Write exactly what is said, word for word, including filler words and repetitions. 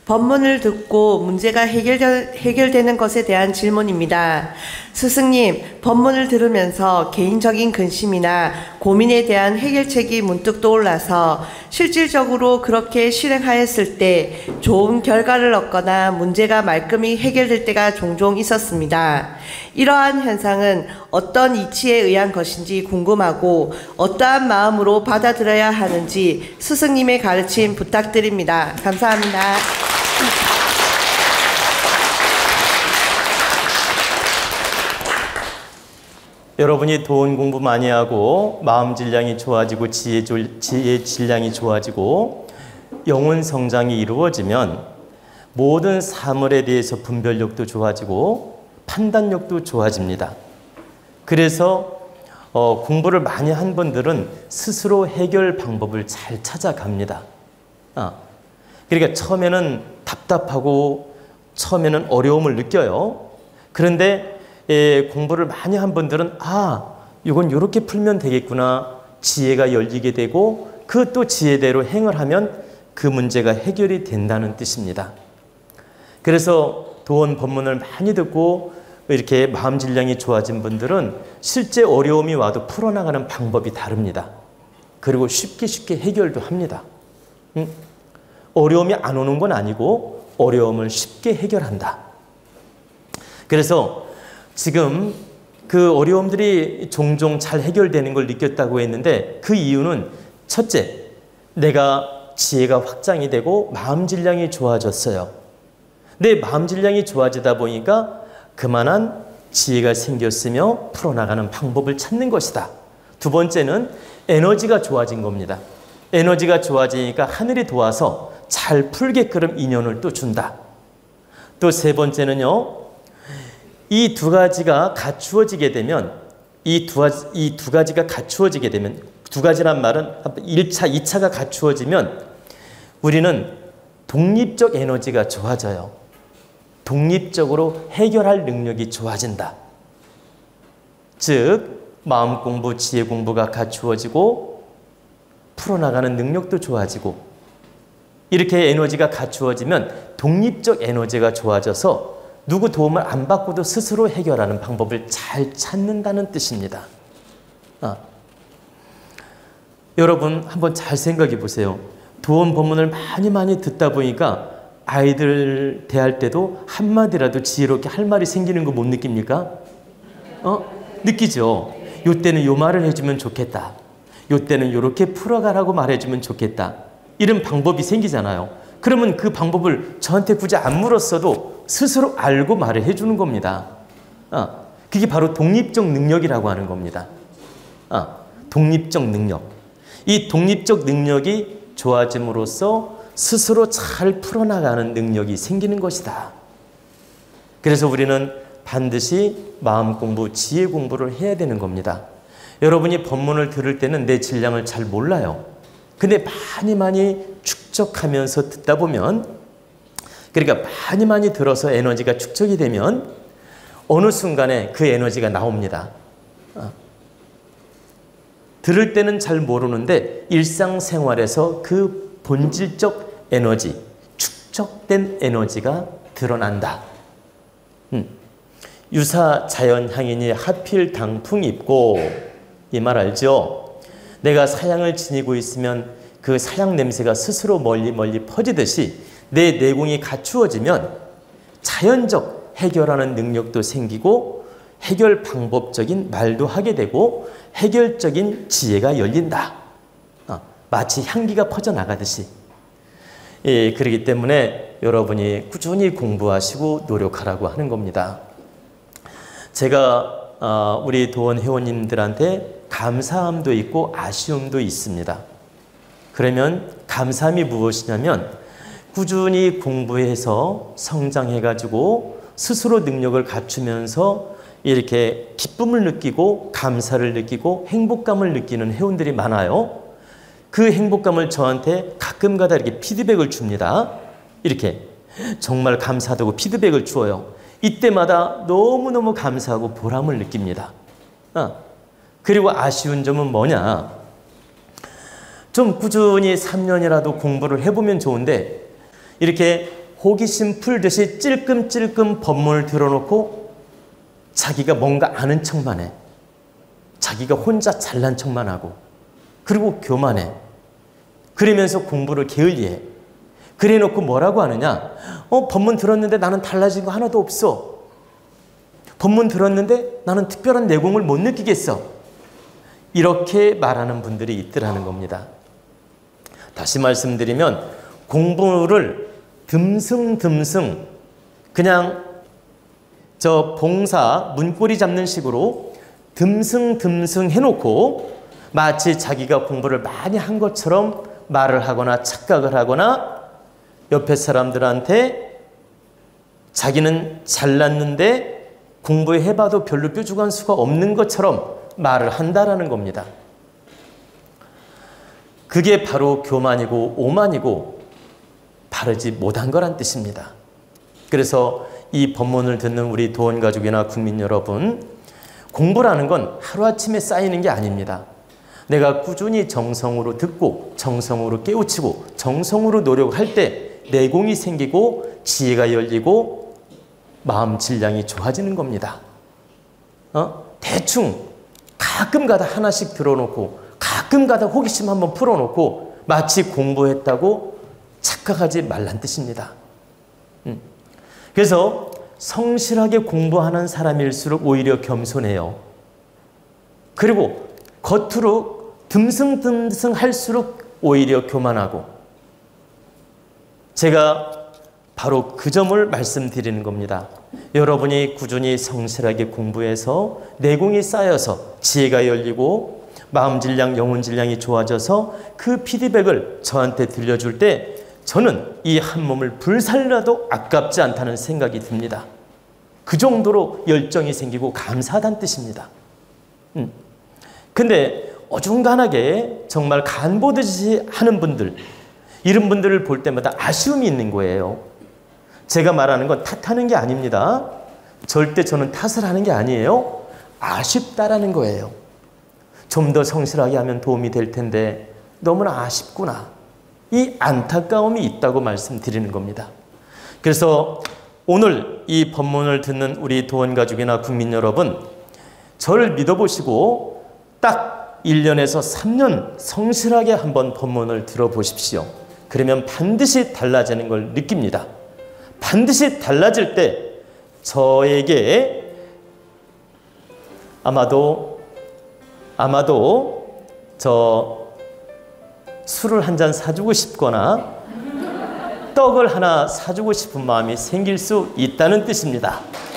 법문을 듣고 문제가 해결, 해결되는 것에 대한 질문입니다. 스승님, 법문을 들으면서 개인적인 근심이나 고민에 대한 해결책이 문득 떠올라서 실질적으로 그렇게 실행하였을 때 좋은 결과를 얻거나 문제가 말끔히 해결될 때가 종종 있었습니다. 이러한 현상은 어떤 이치에 의한 것인지 궁금하고 어떠한 마음으로 받아들여야 하는지 스승님의 가르침 부탁드립니다. 감사합니다. 여러분이 돈 공부 많이 하고 마음 질량이 좋아지고 지혜, 지혜 질량이 좋아지고 영혼 성장이 이루어지면 모든 사물에 대해서 분별력도 좋아지고 판단력도 좋아집니다. 그래서 어, 공부를 많이 한 분들은 스스로 해결 방법을 잘 찾아갑니다. 아, 그러니까 처음에는 답답하고 처음에는 어려움을 느껴요. 그런데 예, 공부를 많이 한 분들은 아, 이건 이렇게 풀면 되겠구나. 지혜가 열리게 되고 그 또 지혜대로 행을 하면 그 문제가 해결이 된다는 뜻입니다. 그래서 도원 법문을 많이 듣고 이렇게 마음 질량이 좋아진 분들은 실제 어려움이 와도 풀어나가는 방법이 다릅니다. 그리고 쉽게 쉽게 해결도 합니다. 응? 어려움이 안 오는 건 아니고 어려움을 쉽게 해결한다. 그래서 지금 그 어려움들이 종종 잘 해결되는 걸 느꼈다고 했는데 그 이유는 첫째, 내가 지혜가 확장이 되고 마음 질량이 좋아졌어요. 내 마음 질량이 좋아지다 보니까 그만한 지혜가 생겼으며 풀어나가는 방법을 찾는 것이다. 두 번째는 에너지가 좋아진 겁니다. 에너지가 좋아지니까 하늘이 도와서 잘 풀게끔 인연을 또 준다. 또 세 번째는요, 이 두 가지가 갖추어지게 되면 이 두 이 두 가지가 갖추어지게 되면 두 가지란 말은 일 차, 이 차가 갖추어지면 우리는 독립적 에너지가 좋아져요. 독립적으로 해결할 능력이 좋아진다. 즉 마음 공부, 지혜 공부가 갖추어지고 풀어나가는 능력도 좋아지고 이렇게 에너지가 갖추어지면 독립적 에너지가 좋아져서 누구 도움을 안 받고도 스스로 해결하는 방법을 잘 찾는다는 뜻입니다. 아. 여러분 한번 잘 생각해 보세요. 도원 법문을 많이 많이 듣다 보니까 아이들 대할 때도 한마디라도 지혜롭게 할 말이 생기는 거 못 느낍니까? 어? 느끼죠? 요때는 요 말을 해주면 좋겠다. 요때는 요렇게 풀어가라고 말해주면 좋겠다. 이런 방법이 생기잖아요. 그러면 그 방법을 저한테 굳이 안 물었어도 스스로 알고 말을 해주는 겁니다. 아, 그게 바로 독립적 능력이라고 하는 겁니다. 아, 독립적 능력. 이 독립적 능력이 좋아짐으로써 스스로 잘 풀어나가는 능력이 생기는 것이다. 그래서 우리는 반드시 마음 공부, 지혜 공부를 해야 되는 겁니다. 여러분이 법문을 들을 때는 내 질량을 잘 몰라요. 근데 많이 많이 축적하면서 듣다 보면, 그러니까 많이 많이 들어서 에너지가 축적이 되면 어느 순간에 그 에너지가 나옵니다. 어. 들을 때는 잘 모르는데 일상생활에서 그 본질적 에너지, 축적된 에너지가 드러난다. 음. 유사 자연향이니 하필 당풍 입고, 이 말 알죠? 내가 사향을 지니고 있으면 그 사향 냄새가 스스로 멀리 멀리 퍼지듯이 내 내공이 갖추어지면 자연적 해결하는 능력도 생기고 해결 방법적인 말도 하게 되고 해결적인 지혜가 열린다. 어, 마치 향기가 퍼져나가듯이. 예, 그렇기 때문에 여러분이 꾸준히 공부하시고 노력하라고 하는 겁니다. 제가 어, 우리 도원 회원님들한테 감사함도 있고 아쉬움도 있습니다. 그러면 감사함이 무엇이냐면 꾸준히 공부해서 성장해가지고 스스로 능력을 갖추면서 이렇게 기쁨을 느끼고 감사를 느끼고 행복감을 느끼는 회원들이 많아요. 그 행복감을 저한테 가끔가다 이렇게 피드백을 줍니다. 이렇게 정말 감사하다고 피드백을 주어요. 이때마다 너무너무 감사하고 보람을 느낍니다. 아, 그리고 아쉬운 점은 뭐냐? 좀 꾸준히 삼 년이라도 공부를 해보면 좋은데 이렇게 호기심 풀듯이 찔끔찔끔 법문을 들어놓고 자기가 뭔가 아는 척만 해. 자기가 혼자 잘난 척만 하고 그리고 교만해. 그러면서 공부를 게을리해. 그래놓고 뭐라고 하느냐? 어, 법문 들었는데 나는 달라진 거 하나도 없어. 법문 들었는데 나는 특별한 내공을 못 느끼겠어. 이렇게 말하는 분들이 있더라는 겁니다. 다시 말씀드리면 공부를 듬승듬승 그냥 저 봉사 문고리 잡는 식으로 듬승듬승 해놓고 마치 자기가 공부를 많이 한 것처럼 말을 하거나 착각을 하거나 옆에 사람들한테 자기는 잘났는데 공부해봐도 별로 뾰족한 수가 없는 것처럼 말을 한다라는 겁니다. 그게 바로 교만이고 오만이고 바르지 못한 거란 뜻입니다. 그래서 이 법문을 듣는 우리 도원가족이나 국민 여러분, 공부라는 건 하루아침에 쌓이는 게 아닙니다. 내가 꾸준히 정성으로 듣고 정성으로 깨우치고 정성으로 노력할 때 내공이 생기고 지혜가 열리고 마음 질량이 좋아지는 겁니다. 어? 대충 가끔 가다 하나씩 들어놓고 가끔 가다 호기심 한번 풀어놓고 마치 공부했다고 착각하지 말란 뜻입니다. 음. 그래서 성실하게 공부하는 사람일수록 오히려 겸손해요. 그리고 겉으로 듬승듬승 할수록 오히려 교만하고, 제가 바로 그 점을 말씀드리는 겁니다. 여러분이 꾸준히 성실하게 공부해서 내공이 쌓여서 지혜가 열리고 마음 질량, 영혼 질량이 좋아져서 그 피드백을 저한테 들려줄 때 저는 이 한 몸을 불살라도 아깝지 않다는 생각이 듭니다. 그 정도로 열정이 생기고 감사하다는 뜻입니다. 음. 근데 어중간하게 정말 간 보듯이 하는 분들, 이런 분들을 볼 때마다 아쉬움이 있는 거예요. 제가 말하는 건 탓하는 게 아닙니다. 절대 저는 탓을 하는 게 아니에요. 아쉽다라는 거예요. 좀 더 성실하게 하면 도움이 될 텐데 너무나 아쉽구나. 이 안타까움이 있다고 말씀드리는 겁니다. 그래서 오늘 이 법문을 듣는 우리 도원가족이나 국민 여러분, 저를 믿어보시고 딱 일 년에서 삼 년 성실하게 한번 법문을 들어보십시오. 그러면 반드시 달라지는 걸 느낍니다. 반드시 달라질 때 저에게 아마도 아마도 저 술을 한 잔 사주고 싶거나 떡을 하나 사주고 싶은 마음이 생길 수 있다는 뜻입니다.